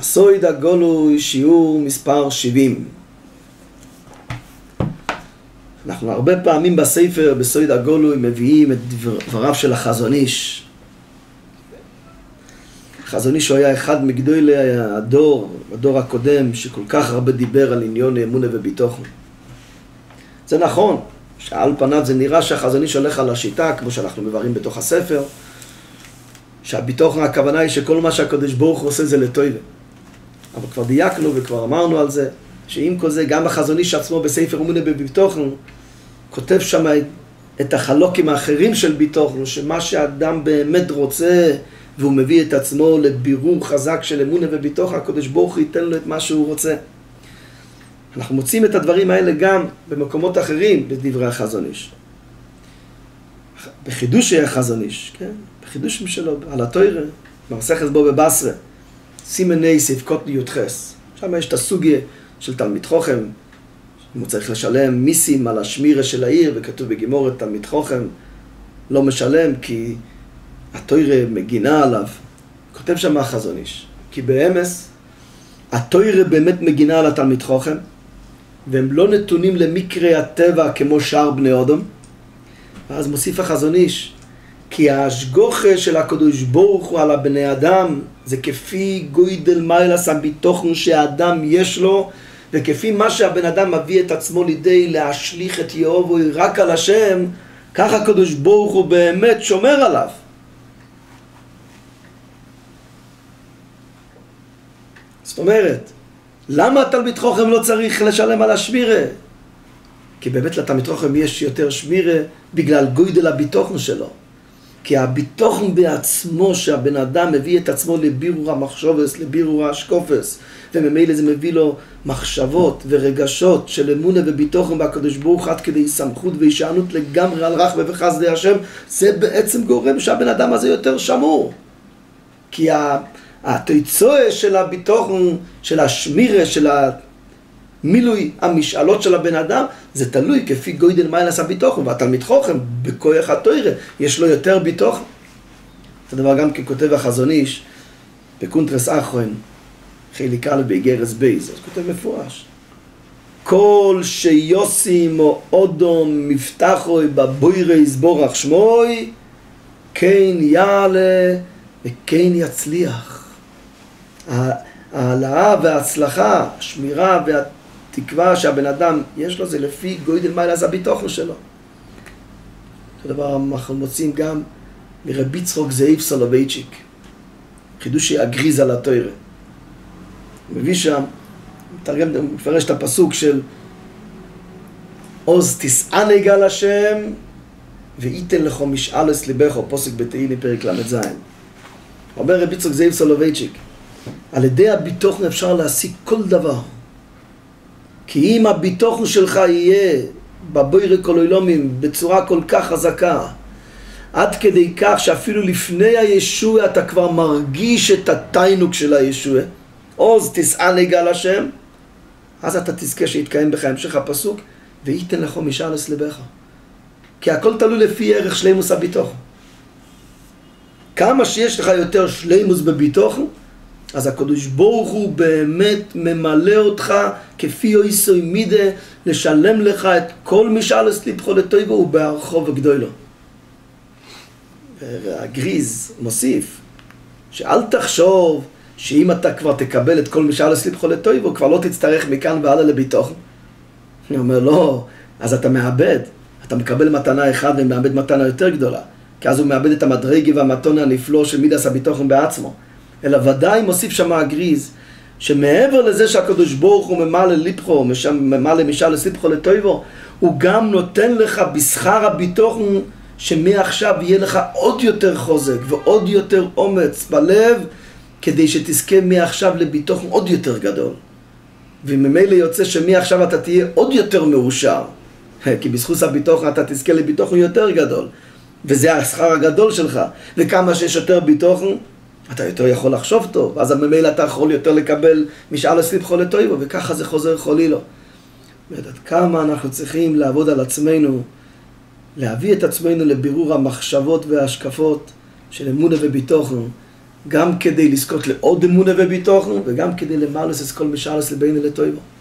הסוד הגולוי, שיעור מספר 70. אנחנו הרבה פעמים בספר, בסוד הגולוי, מביאים את דבריו של החזון איש. החזון איש הוא היה אחד מגדולי הדור הקודם, שכל כך הרבה דיבר על עניון אמונה וביטוחן. זה נכון, שעל פניו זה נראה שהחזון איש הולך על השיטה, כמו שאנחנו מבארים בתוך הספר, שהביטוחן הכוונה היא שכל מה שהקדוש ברוך הוא עושה זה לטובה. אבל כבר דייקנו וכבר אמרנו על זה, שעם כל זה גם החזון איש עצמו בספר אמונה וביטוחן, כותב שם את החלוקים האחרים של ביטוחן, שמה שהאדם באמת רוצה, והוא מביא את עצמו לבירור חזק של אמונה וביטוחן, הקדוש ברוך הוא ייתן לו את מה שהוא רוצה. אנחנו מוצאים את הדברים האלה גם במקומות אחרים בדברי החזון איש. בחידושי החזון איש, כן? בחידושים שלו, על התורה, במסכת בו בבשרה, סימני ספקות י"חס. שם יש את הסוגיה של תלמיד חוכם, הוא צריך לשלם מיסים על השמירה של העיר, וכתוב בגימורת תלמיד חוכם לא משלם כי התורה מגינה עליו. כותב שם החזון איש, כי באמס התורה באמת מגינה על התלמיד חוכם, והם לא נתונים למקרה הטבע כמו שאר בני אדם. ואז מוסיף החזון איש, כי ההשגוחה של הקדוש ברוך הוא על הבני אדם, זה כפי גוידל מיילס הביטוחן שהאדם יש לו, וכפי מה שהבן אדם מביא את עצמו לידי להשליך את יהובו רק על השם, כך הקדוש ברוך הוא באמת שומר עליו. זאת אומרת, למה התלמיד חוכם לא צריך לשלם על השמירה? כי באמת לתלמיד חוכם יש יותר שמירה בגלל גוידל הביטוחן שלו. כי הביטוחן בעצמו שהבן אדם מביא את עצמו לבירור המחשובס, לבירור השקופס, וממילא זה מביא לו מחשבות ורגשות של אמונה וביטוחן בקדוש ברוך עד כדי סמכות והישענות לגמרי על רחמי וחסדי השם, זה בעצם גורם שהבן אדם הזה יותר שמור. כי התיצועה של הביטוחן, של השמירה, של המילוי המשאלות של הבן אדם, זה תלוי כפי גוידל מיילס הביטוחן, והתלמיד חוכם בכוח התורה יש לו יותר ביטוחן. זה דבר גם ככותב החזון איש בקונטרס אחרון, חלק א' באיגרס בייז, אז כותב מפורש, כל שיוסים או אודום מבטחוי בבוירי יסבורך שמוי, כן יעלה וכן יצליח. העלאה וההצלחה, השמירה והתקווה שהבן אדם יש לו, זה לפי גוידל מיילס הביטוחן שלו. זה דבר אנחנו מוצאים גם מרבי יצחק זאב סולובייצ'יק, חידושי הגריז על התורה. הוא מביא שם, הוא מפרש את הפסוק של עוז תשענג על השם וייתן לך משאלס ליבך, פוסק בתהילים פרק ל"ז. אומר רבי יצחק זאב סולובייצ'יק, על ידי הביטוחן אפשר להשיג כל דבר. כי אם הביטוחן שלך יהיה בבוירי קולוילומים בצורה כל כך חזקה, עד כדי כך שאפילו לפני הישוע אתה כבר מרגיש את התיינוק של הישוע, עוז תשענג על השם, אז אתה תזכה שיתקיים בך המשך הפסוק, וייתן לך משאלס ליבך. כי הכל תלוי לפי ערך שלימוס הביטוחן. כמה שיש לך יותר שלימוס בביטוחן, אז הקדוש ברוך הוא באמת ממלא אותך כפי אויסוי מידה לשלם לך את כל משאלס ליבך לטובה ובערכו וגדולו. הגריז מוסיף שאל תחשוב שאם אתה כבר תקבל את כל משאלס ליבך לטובה כבר לא תצטרך מכאן והלאה לביטוחן. אני אומר לא, אז אתה מאבד, אתה מקבל מתנה אחד ומאבד מתנה יותר גדולה, כי אז הוא מאבד את המדרגה והמתונה הנפלא של מידס הביטוחן בעצמו. אלא ודאי מוסיף שם הגריז, שמעבר לזה שהקדוש ברוך הוא ממלא ליבכו, ממלא משאלס ליבכו לטובו, הוא גם נותן לך בשכר הביטוחן, שמעכשיו יהיה לך עוד יותר חוזק ועוד יותר אומץ בלב, כדי שתזכה מעכשיו לביטוחן עוד יותר גדול. וממילא יוצא שמעכשיו אתה תהיה עוד יותר מאושר, כי בזכות הביטוחן אתה תזכה לביטוחן יותר גדול, וזה השכר הגדול שלך. וכמה שיש יותר ביטוחן, אתה יותר יכול לחשוב טוב, אז ממילא אתה יכול יותר לקבל משאלס ליבך לטובו, וככה זה חוזר חולילו. עד כמה אנחנו צריכים לעבוד על עצמנו, להביא את עצמנו לבירור המחשבות וההשקפות של אמונה וביטוחן, גם כדי לזכות לעוד אמונה וביטוחנו, וגם כדי למלס את כל משאלס לבין לטויבו.